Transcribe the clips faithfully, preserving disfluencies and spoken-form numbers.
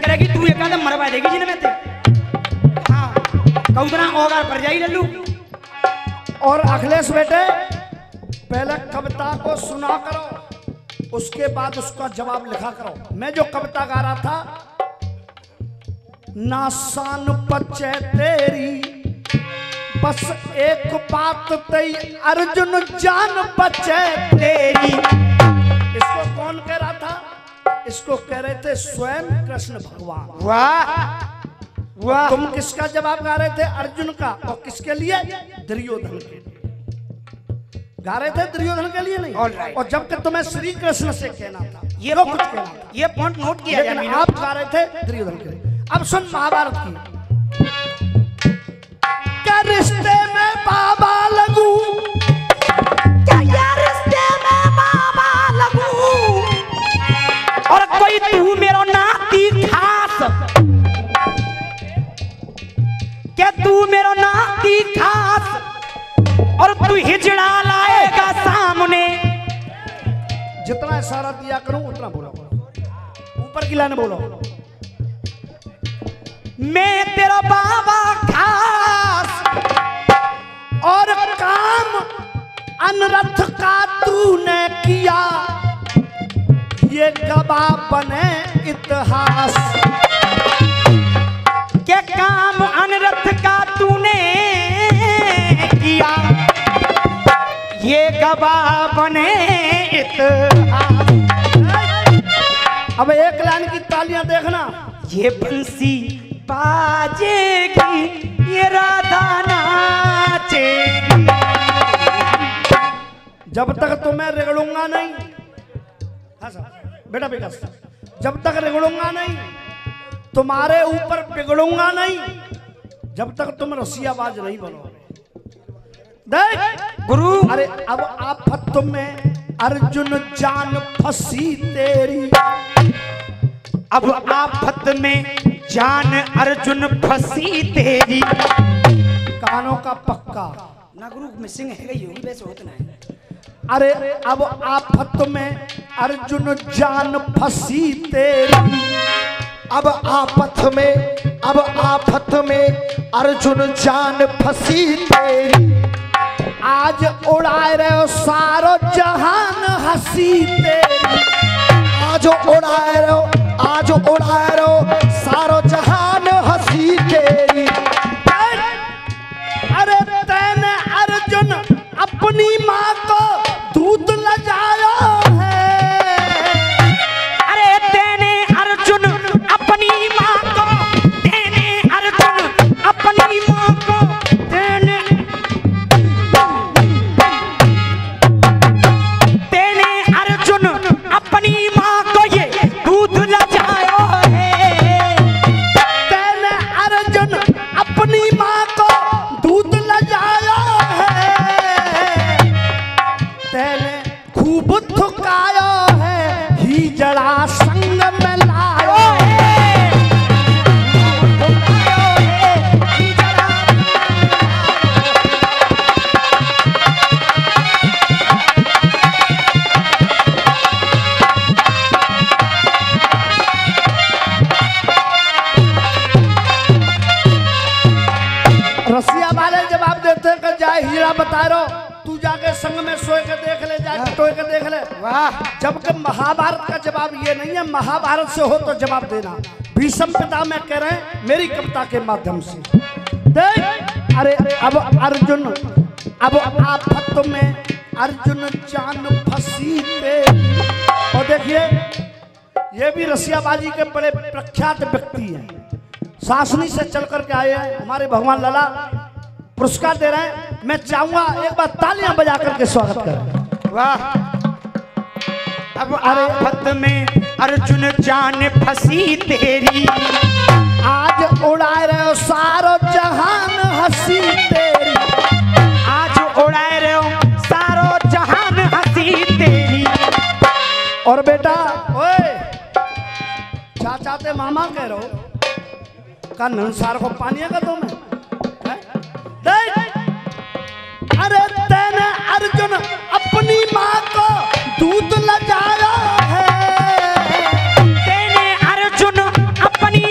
करेगी तू एक आदम मरवा देगी जिन्हें मैं ते हाँ कौदना ओगार पर जाई लल्लू। और अखिलेश बेटे पहले कविता को सुना करो, उसके बाद उसका जवाब लिखा करो। मैं जो कविता गा रहा था, ना शान पचे तेरी बस एक बात तई अर्जुन जान बचे तेरी। इसको कौन कह रहा था? इसको कह रहे थे स्वयं कृष्ण भगवान। वाह वाह। तुम किसका जवाब गा रहे थे? अर्जुन का। और किसके लिए? दुर्योधन के लिए गा रहे थे, दुर्योधन के लिए नहीं। right. और जबकि तुम्हें श्री कृष्ण से कहना था, ये जो कुछ कहना था, ये पॉइंट नोट किया जाए। लेकिन आप गा रहे थे दुर्योधन के लिए। अब सुन महाभारत की। क्या रिश्ते में बाबा लगू, क्या रिश्ते में बाबा लगू, और कोई तू मेरो नाती खास, क्या तू मेरो नाती खास, और तू हिजड़ा लाएगा सामने। जितना इशारा दिया करूं उतना बोलो, ऊपर की लाइन बोलो। मैं तेरा बाबा खास, और काम अनरथ का तूने किया, ये गवाह बने इतिहास। क्या काम अनरथ का तूने किया, ये गवाह बने इतिहास। अब एक लाइन की तालियां देखना। ये बंसी बाजेगी, ये राधा नाचेगी। जब तक तुम्हें रिगड़ूंगा नहीं, हाँ सर बेटा विकास, जब तक रिगड़ूंगा नहीं, तुम्हारे ऊपर बिगड़ूंगा नहीं, जब तक तुम रसियाबाज नहीं बनोगे। देख गुरु, अरे अब आफत में अर्जुन जान फंसी तेरी, अब आफत में जान अर्जुन फंसी तेरी। कानों का पक्का ना गुरु मिसिंग है गई होगी वैसे होता है। अरे अब आफत में अर्जुन जान फंसी तेरी, अब आफत में अब आफत में अर्जुन जान फंसी तेरी। आज उड़ाए रहे सारो जहान हंसी तेरी, आज उड़ाए रहो आज उड़ाए रहो सारो जहान हंसी तेरी। अरे तैने अर्जुन अपनी माँ को दूध लजाया है, अरे तेने अर्जुन अपनी माँ को, तेने अर्जुन अपनी माँ को, तेने तेने अर्जुन अपनी माँ को ये दूध लजाया है। तैने अर्जुन अपनी माँ को दूध लजाया है, तैने खूब थुकाया है, ही जड़ा संग में लाया है, थुकाया है, ही जड़ा रसिया वाले जवाब देते हैं कि जाए हीरा बता रहो, तू जाके संग में सोए के देख ले, जाके टोए के देख ले। वाह। जबकि महाभारत का जवाब ये नहीं है, महाभारत से हो तो जवाब देना। भीष्म पिता में कह रहे हैं मेरी कविता के माध्यम से। देख अरे अब अर्जुन, अब आफत में अर्जुन जान फंसी तेरी। और देखिए ये भी रसियाबाजी के बड़े प्रख्यात व्यक्ति हैं, शासनी से चल करके आए हैं, हमारे भगवान लाला पुरस्कार दे रहे हैं। मैं चाहूंगा एक बार तालियां बजा करके स्वागत करें। वाह। अब आफत में अर्जुन जान फंसी तेरी, आज उड़ाए रहे हो सारो जहान हंसी तेरी, आज उड़ाए रहे हो सारो जहान हंसी तेरी। और बेटा ओए चाचा ते मामा कह रहे हो का नंसार को पानी का तुम अरे तेने अर्जुन अपनी माँ को दूध लजाया है, तेने अर्जुन अपनी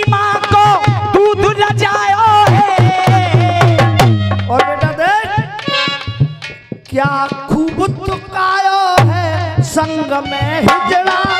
क्या खूब तुकायो है संग में हिजड़ा